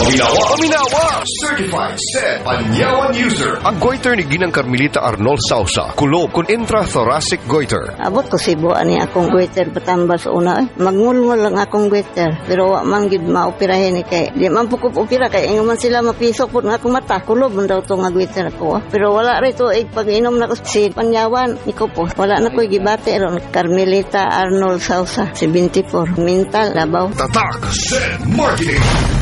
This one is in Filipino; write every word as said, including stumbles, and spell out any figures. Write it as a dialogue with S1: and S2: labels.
S1: Paminawa! Paminawa! Certified Sced Panyawan user. Ang goiter ni Ginang Carmelita Arnold Sausa, kulob kun intrathoracic goiter.
S2: Abot ko sibuan ni akong goiter patambal sa una. Eh. Magmulmul lang akong goiter. Pero wa man gid maoperahin ni kay. Di man pukop opera kay ingon man sila mapisok pud nga akong mata. Kulob man daw to nga goiter ako. Ah. Pero wala ray to ig pag-inom na ko si Panyawan iko po. Wala na koy gibate ron Carmelita Arnold Sausa seventy-four. Mental labaw.
S1: Tatak Sced Marketing.